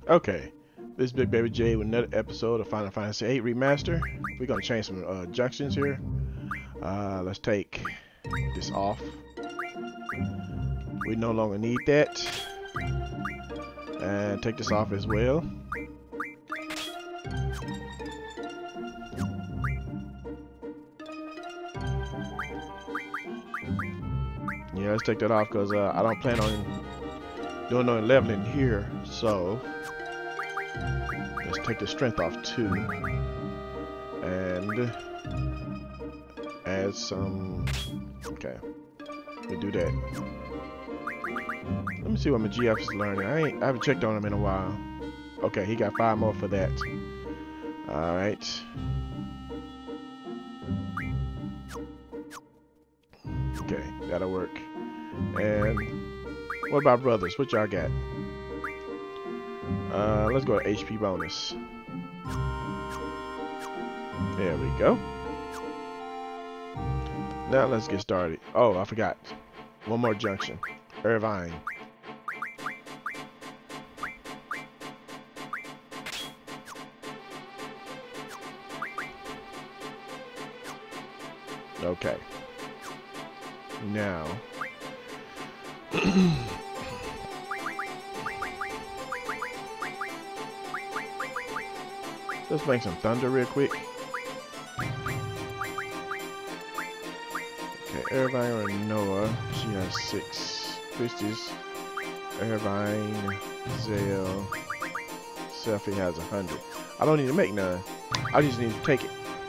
Okay, this is Big Baby J with another episode of Final Fantasy VIII Remaster. We're gonna change some junctions here. Let's take this off. We no longer need that. And take this off as well. Yeah, let's take that off because I don't plan on doing no leveling here. So let's take the strength off too. And add some. Okay, we do that. Let me see what my GF is learning. I haven't checked on him in a while. Okay, he got 5 more for that. All right. Okay, that'll work. And what about brothers? What y'all got? Let's go to HP bonus. There we go. Now let's get started. Oh, I forgot. One more junction. Irvine. Okay. Now. Let's make some thunder real quick. Okay, Irvine or Noah. She has 6. Christie's. Irvine. Zale. Selfie has 100. I don't need to make none. I just need to take it.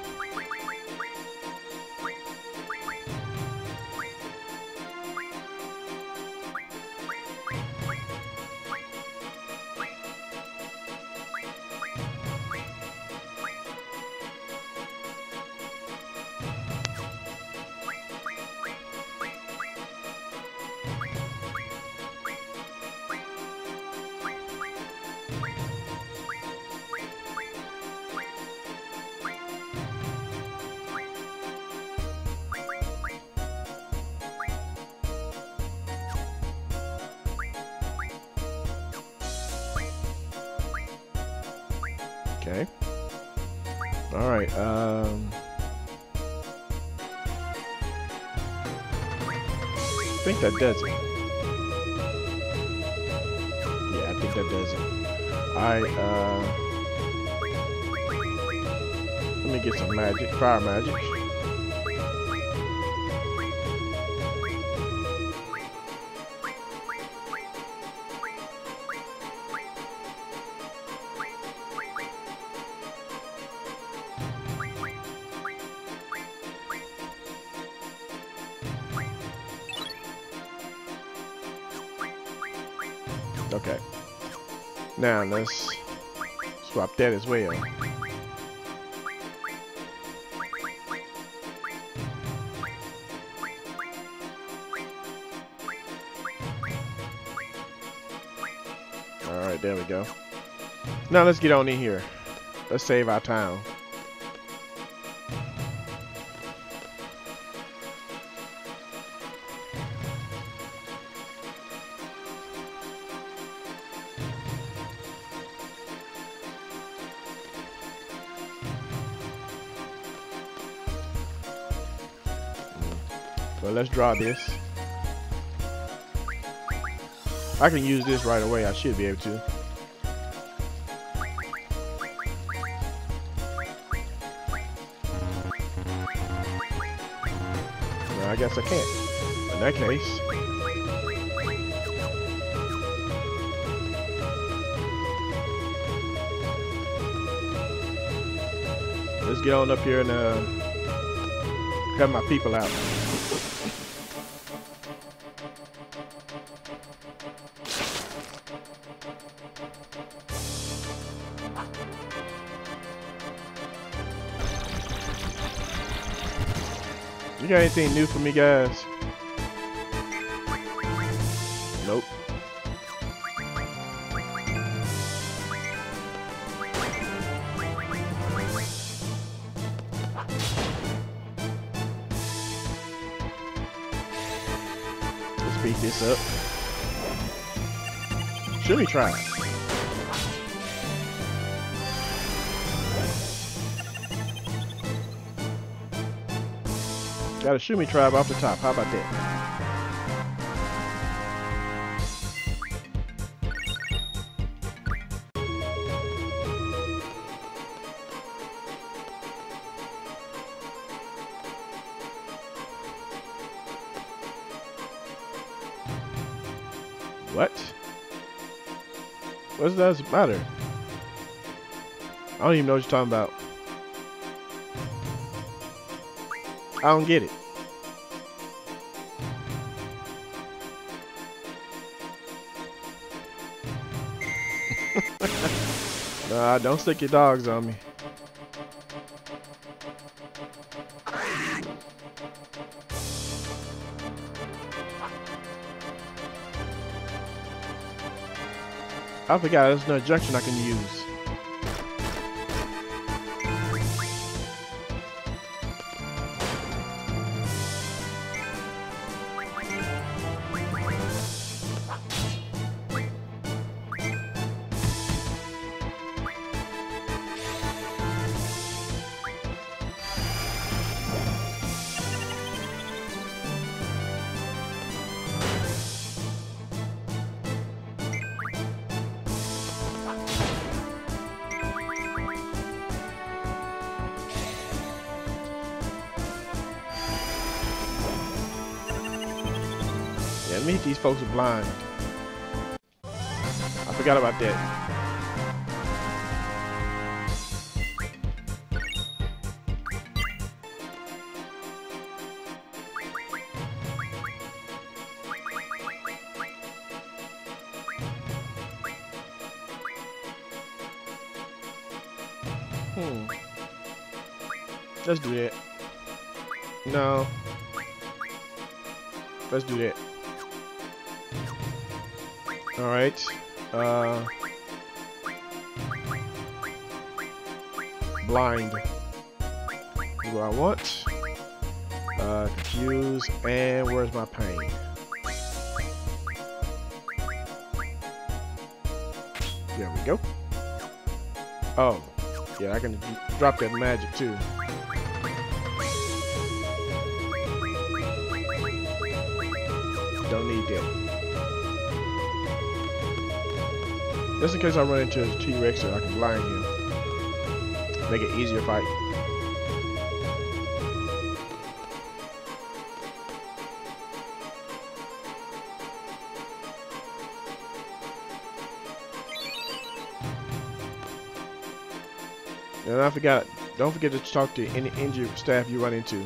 Okay. All right. I think that does it. Yeah, I think that does it. All right. Let me get some magic, fire magic. Okay. Now let's swap that as well. Alright, there we go. Now let's get on in here. Let's save our time. Well, let's draw this. I can use this right away. I should be able to. No, I guess I can't. In that case. Let's get on up here and cut my people out. You got anything new for me, guys? Nope. Let's speed this up. Should we try? Got a Shumi tribe off the top. How about that? What? What does that matter? I don't even know what you're talking about. I don't get it. Nah, don't stick your dogs on me. I forgot there's no junction I can use. Yeah, meet these folks are blind. I forgot about that. Let's do that. No. Let's do that. Alright. Blind. What do I want? Confused. And where's my pain? There we go. Oh. Yeah, I can drop that magic too. Don't need that. Just in case I run into a T-Rex, so I can blind him. Make it easier fight. And I forgot, don't forget to talk to any injured staff you run into.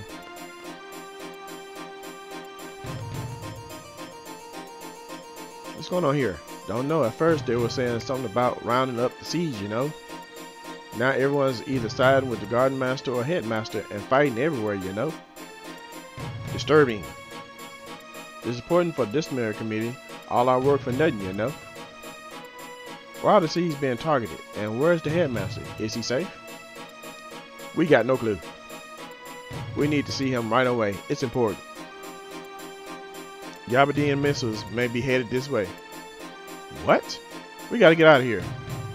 What's going on here? Don't know. At first they were saying something about rounding up the siege, you know. Now everyone's either siding with the Garden Master or Headmaster and fighting everywhere, you know. Disturbing. It's important for the disciplinary committee. All our work for nothing, you know. Why are the siege being targeted? And where's the Headmaster? Is he safe? We got no clue. We need to see him right away. It's important. Galbadia missiles may be headed this way. What? We gotta get out of here.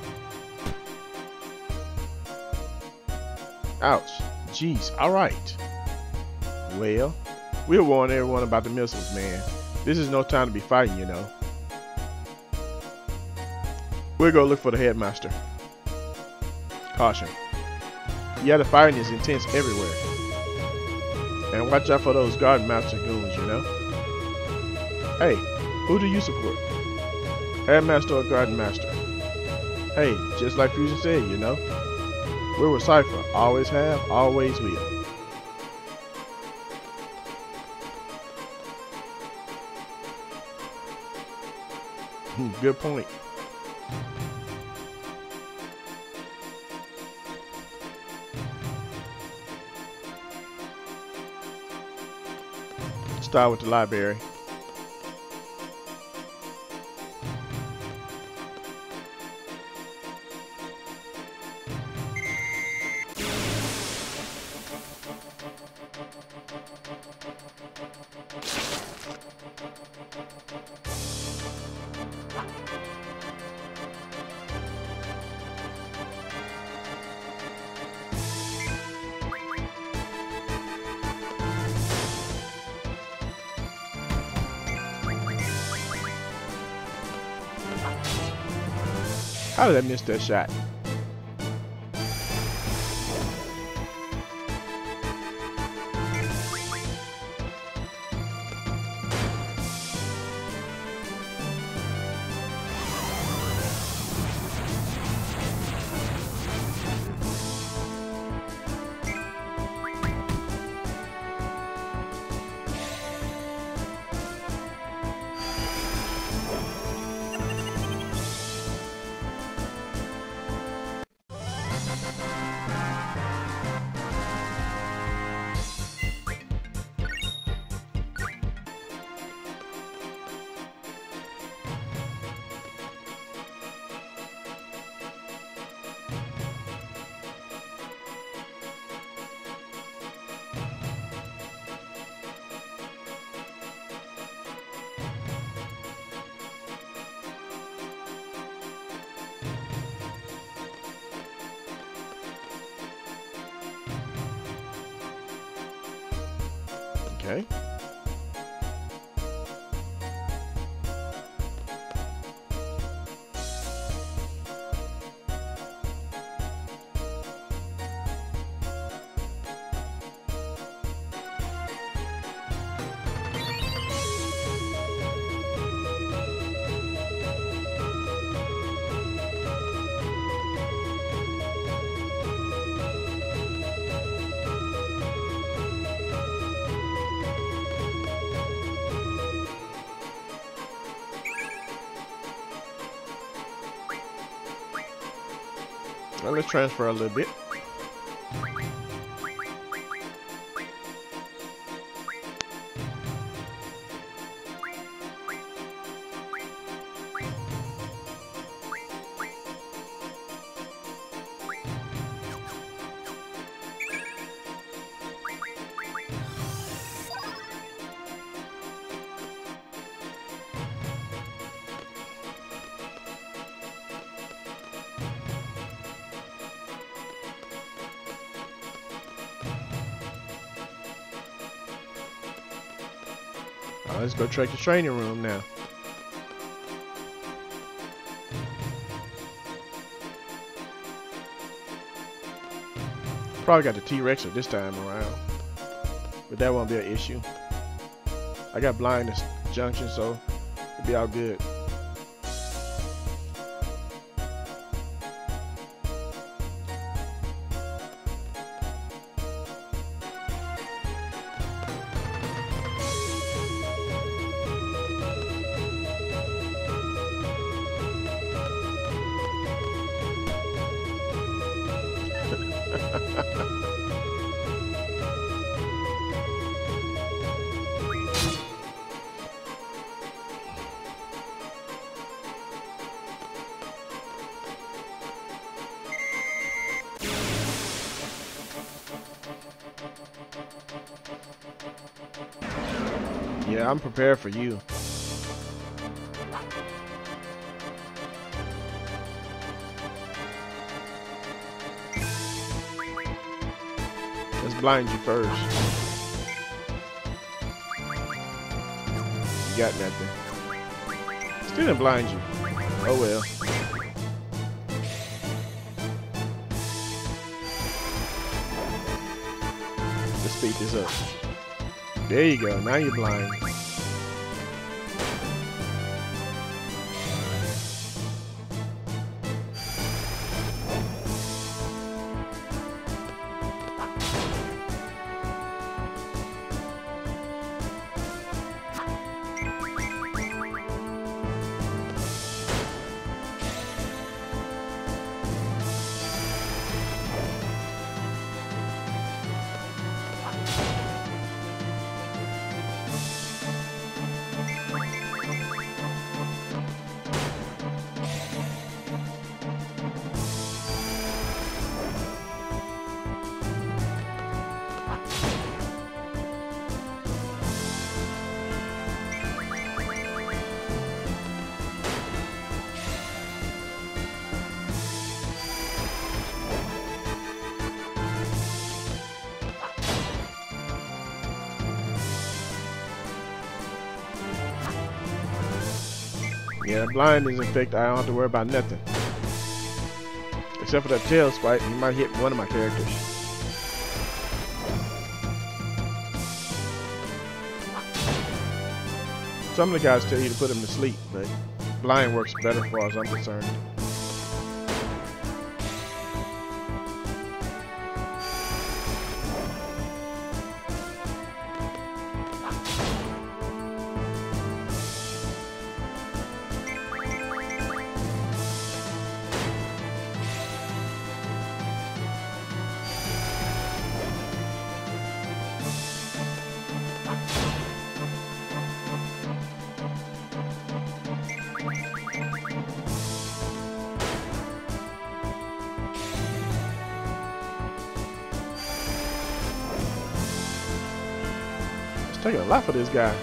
Ouch. Jeez. Alright. Well, we'll warn everyone about the missiles, man. This is no time to be fighting, you know. We'll go look for the Headmaster. Caution. Yeah, the fighting is intense everywhere. And watch out for those Garden Master goons, you know. Hey, who do you support? Headmaster or Garden Master? Hey, just like Fusion said, you know. We're with Cypher. Always have, always will. Good point. Start with the library. How did I miss that shot? Okay. Well, let's transfer a little bit. Let's go check the training room now. Probably got the T-Rex this time around, but that won't be an issue. I got blindness junction, so it'll be all good. Yeah, I'm prepared for you. Let's blind you first. You got nothing. Still didn't blind you. Oh well. Let's speed this up. There you go. Now you're blind. Yeah, blind is infected. I don't have to worry about nothing. Except for that tail spike, he might hit one of my characters. Some of the guys tell you to put him to sleep, but blind works better as far as I'm concerned. Taking a lot for this guy.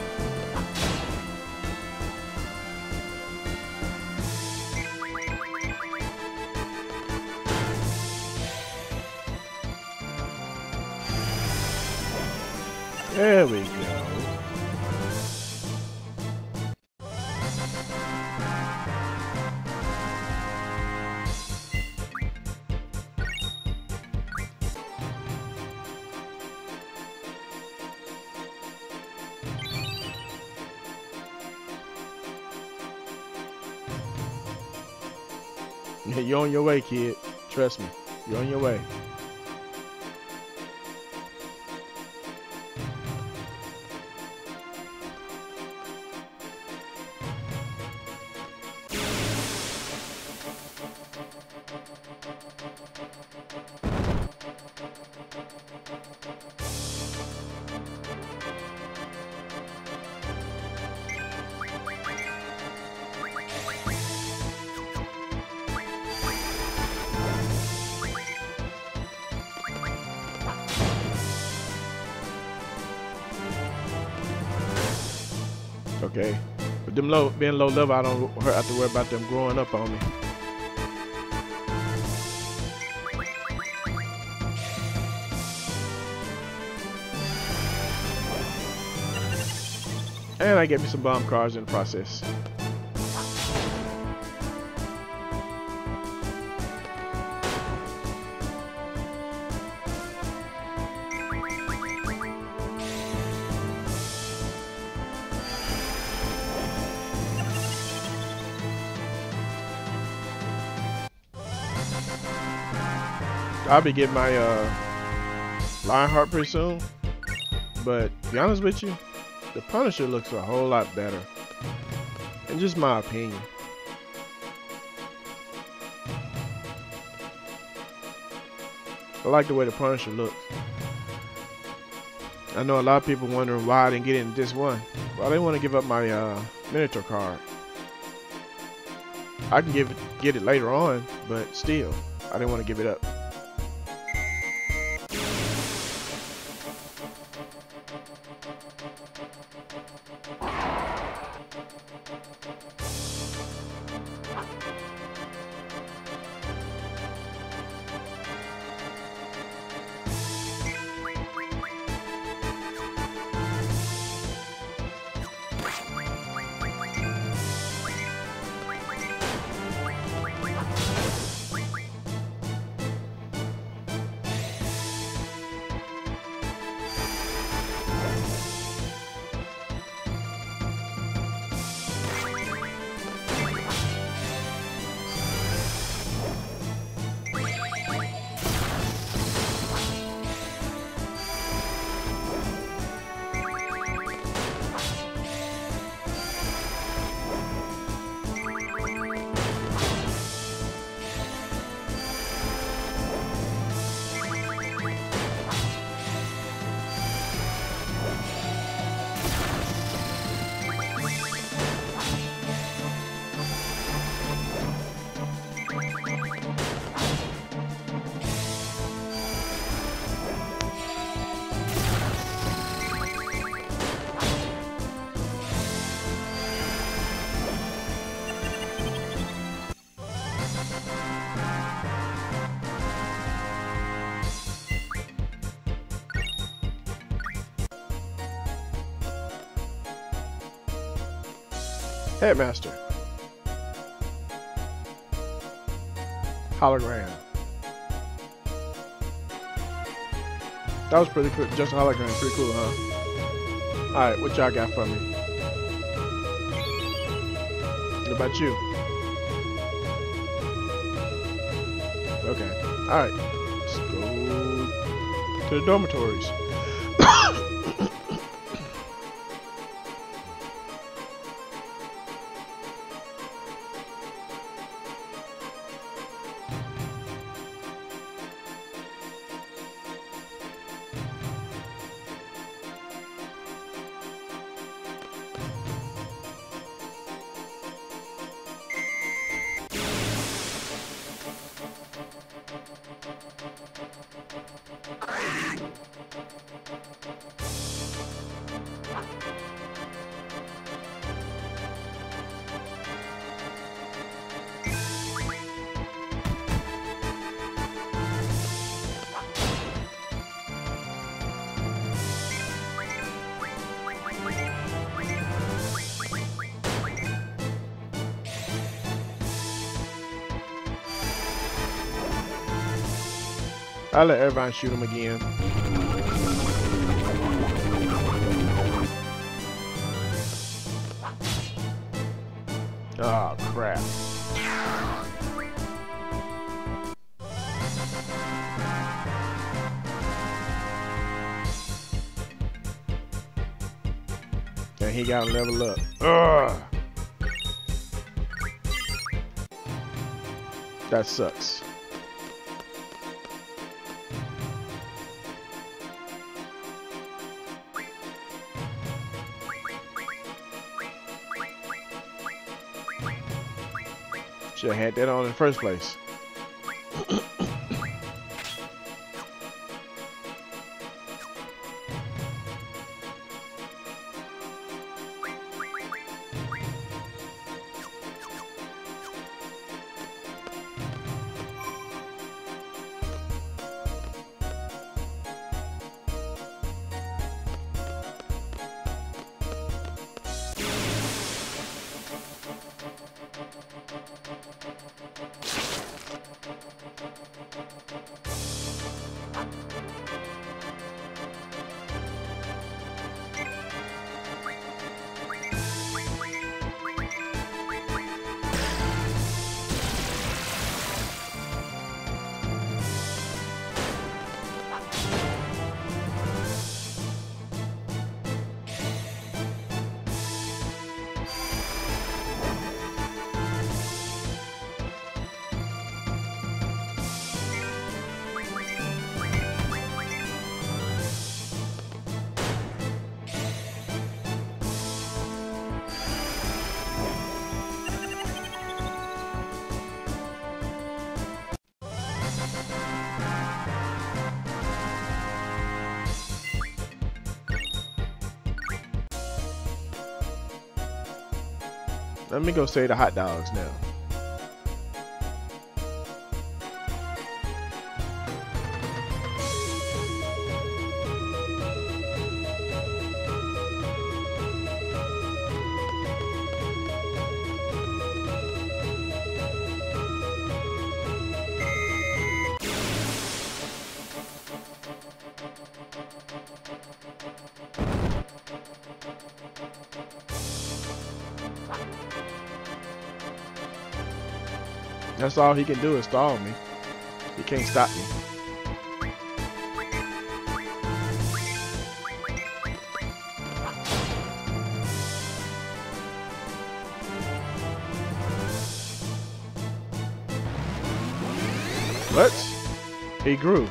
There we go. You're on your way, kid. Trust me. You're on your way. Okay, but them being low level, I don't have to worry about them growing up on me. And I get me some bomb cards in the process. I'll be getting my Lionheart pretty soon, but to be honest with you, the Punisher looks a whole lot better, in just my opinion. I like the way the Punisher looks. I know a lot of people wondering why I didn't get into this one. Well, I didn't want to give up my Minotaur card. I can get it later on, but still, I didn't want to give it up. Headmaster. Hologram. That was pretty cool. Just a hologram, pretty cool, huh? Alright, what y'all got for me? What about you? Okay. Alright. Let's go to the dormitories. I'll let everyone shoot him again. Oh, crap. And he got to level up. Ugh. That sucks. Should have had that on in the first place. Let me go say the hot dogs now. That's all he can do is stall me. He can't stop me. What? He grew.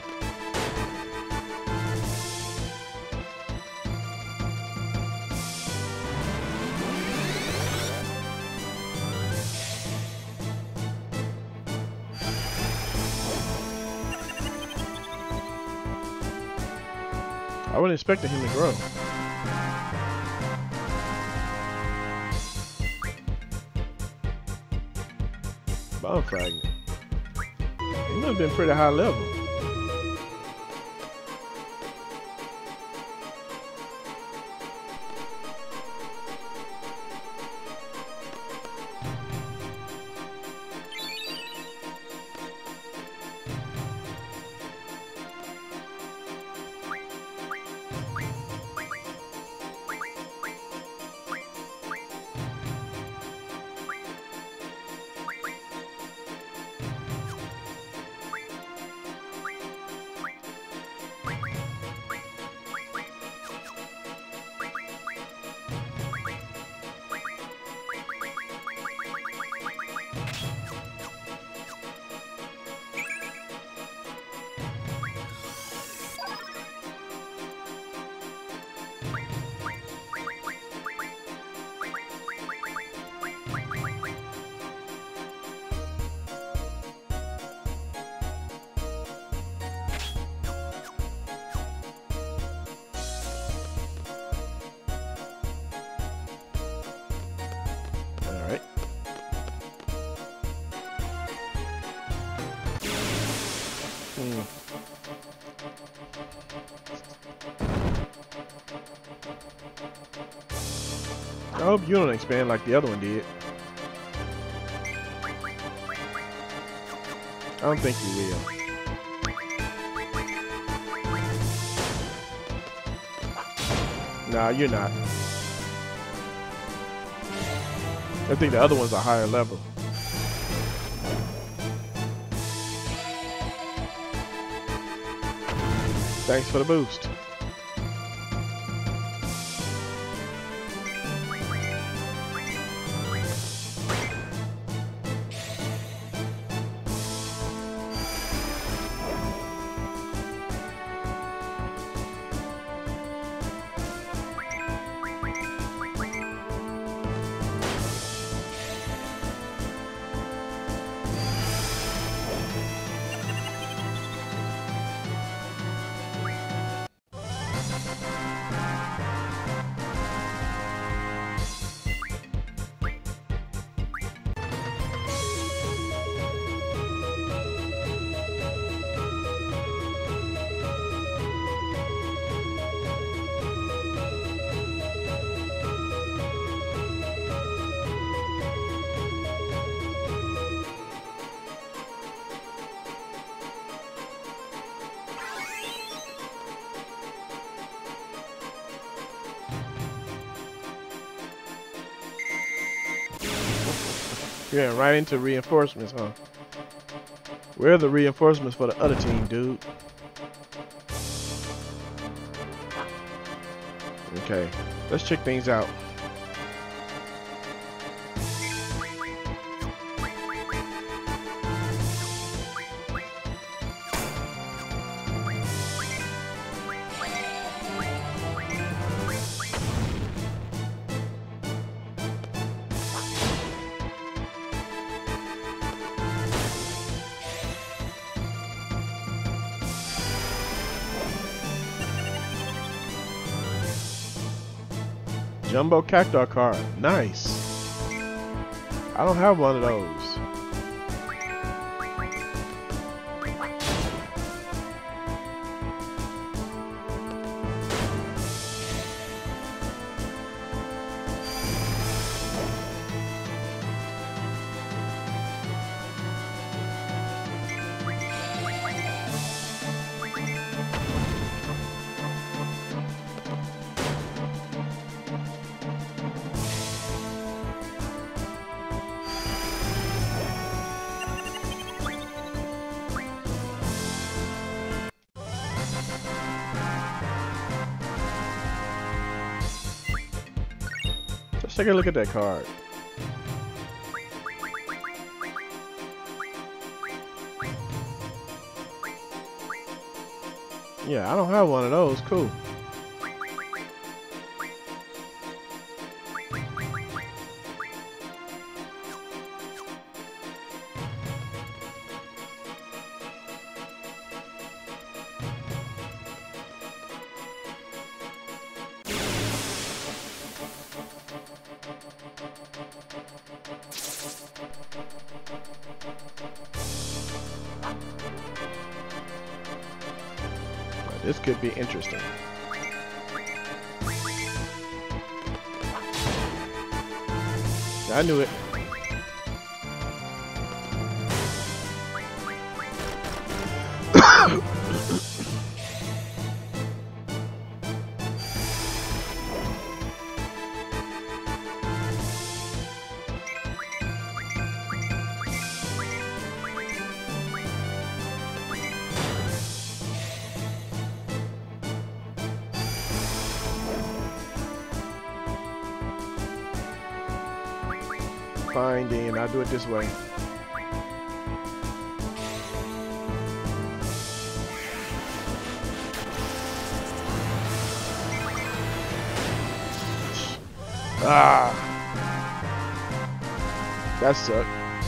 I wasn't expecting him to grow. Bomb fragment. He must have been pretty high level. hope you don't expand like the other one did. I don't think you will. Nah, you're not. I think the other one's a higher level. Thanks for the boost. Yeah, right into reinforcements, huh? Where are the reinforcements for the other team, dude? Okay, let's check things out. Jumbo Cactar card. Nice. I don't have one of those. Let's take a look at that card. Yeah, I don't have one of those. Cool. This could be interesting. I knew it. Fine, then I'll do it this way. Ah, that sucked.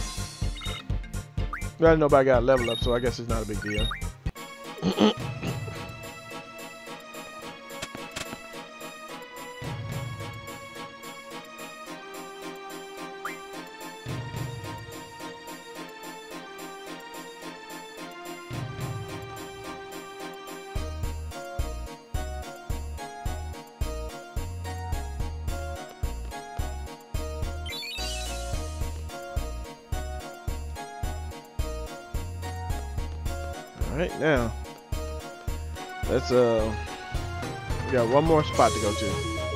Well, nobody got a level up, so I guess it's not a big deal. Alright, now let's we got one more spot to go to.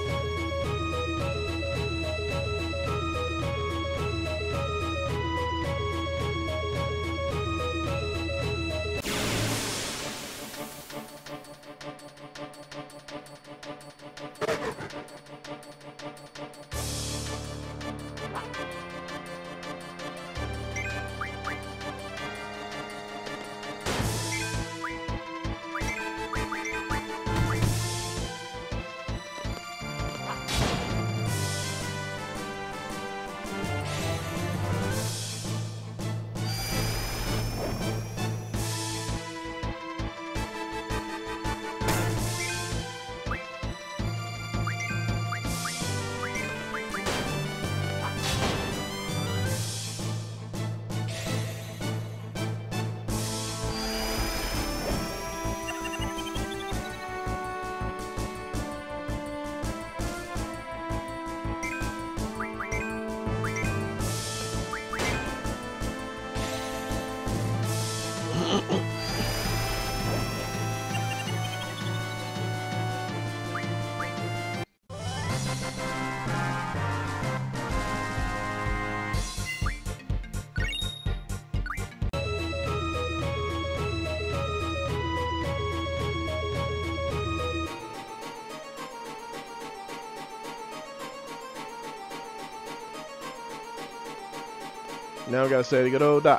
Now we gotta say the good old doc.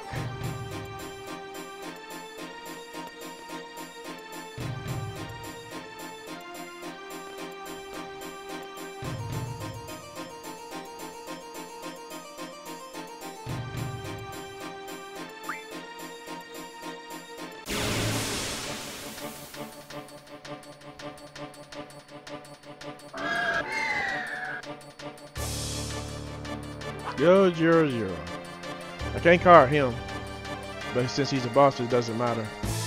Yo, 0-0. I can't card him, but since he's a boss, it doesn't matter.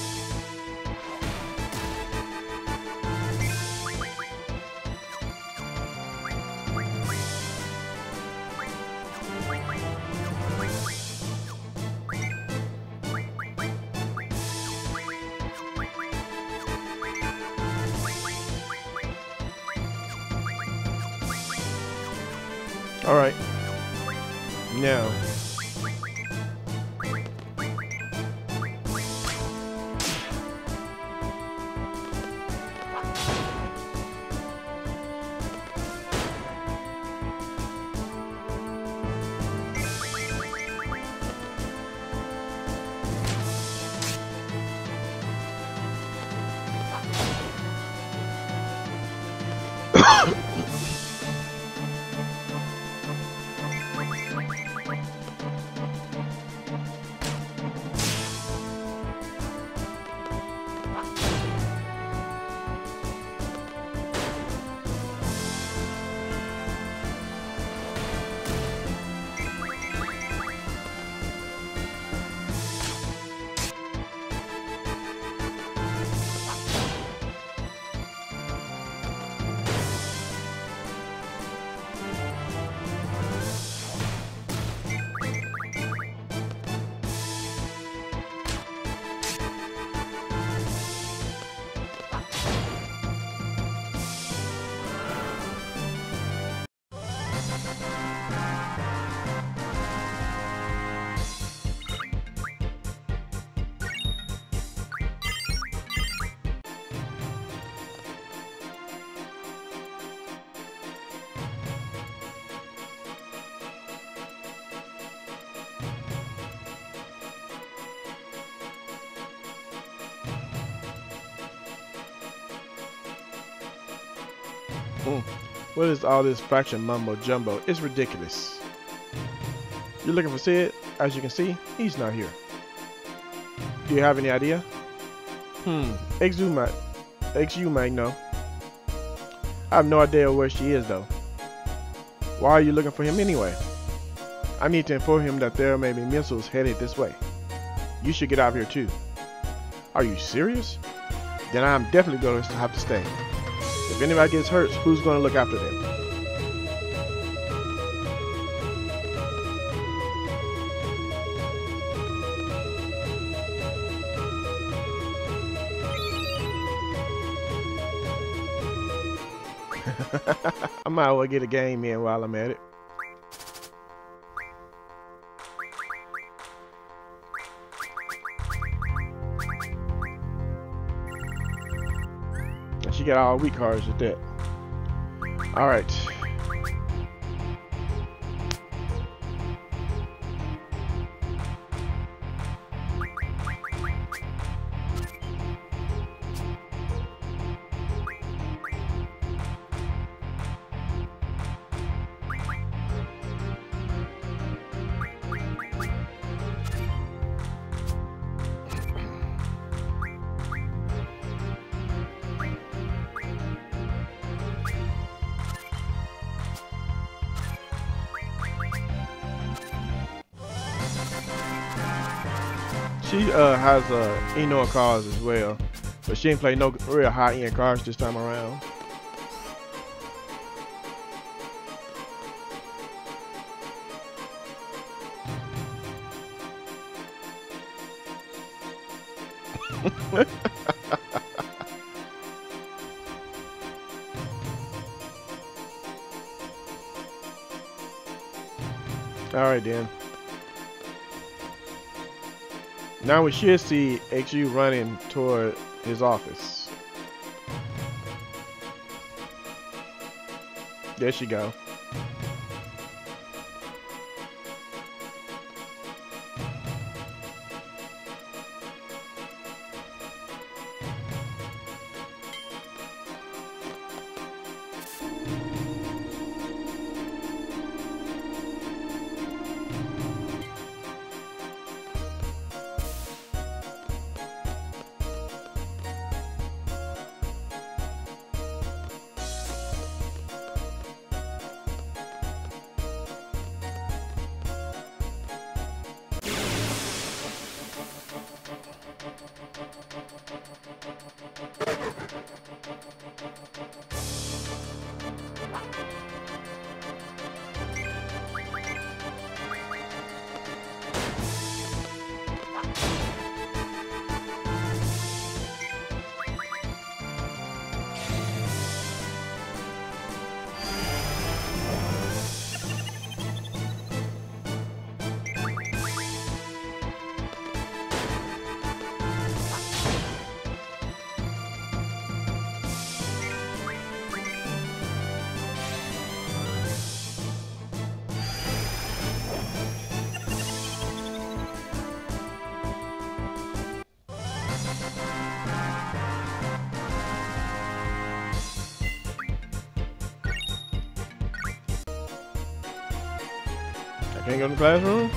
All right, now. What is all this faction mumbo jumbo? It's ridiculous. You're looking for Sid? As you can see, he's not here. Do you have any idea? You might know. I have no idea where she is though. Why are you looking for him anyway? I need to inform him that there may be missiles headed this way. You should get out of here too. Are you serious? Then I'm definitely going to have to stay. If anybody gets hurt, who's going to look after them? I might as well get a game in while I'm at it. And she got all weak cards with that. Alright. She has Eno cards as well, but she ain't played no real high-end cards this time around. All right then. Now we should see XU running toward his office. There she go. I can't go to the classroom?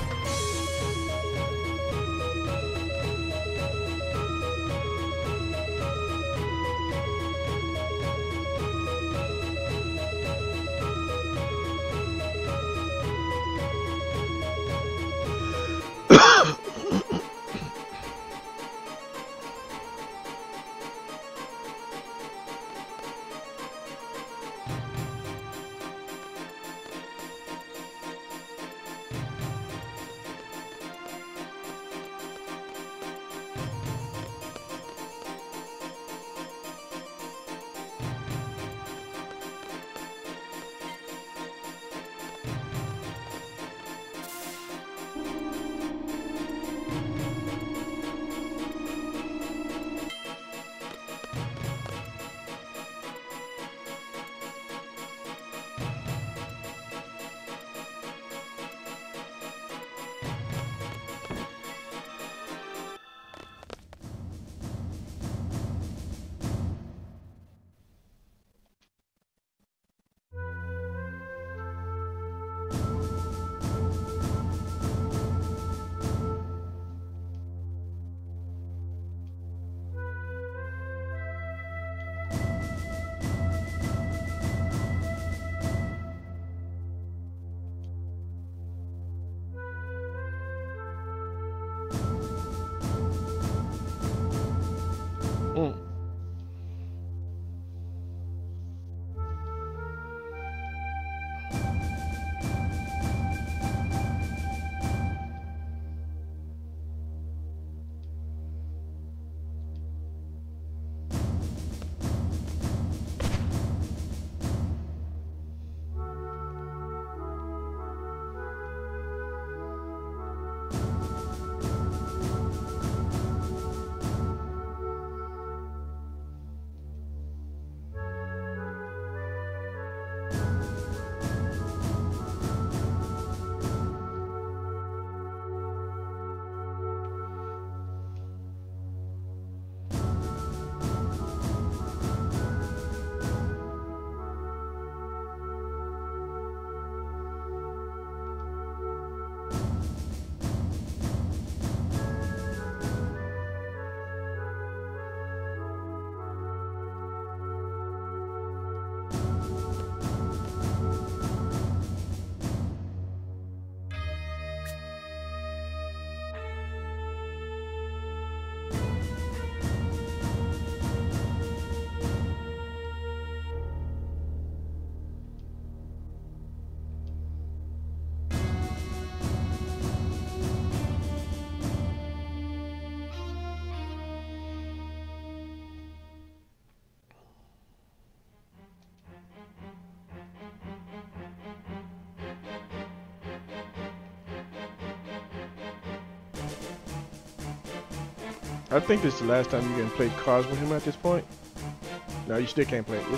I think this is the last time you can play cards with him at this point. No, you still can't play it.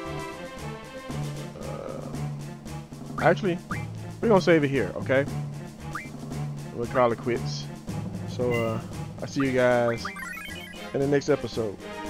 Actually, we're gonna save it here, okay? We'll call it quits. So, I see you guys in the next episode.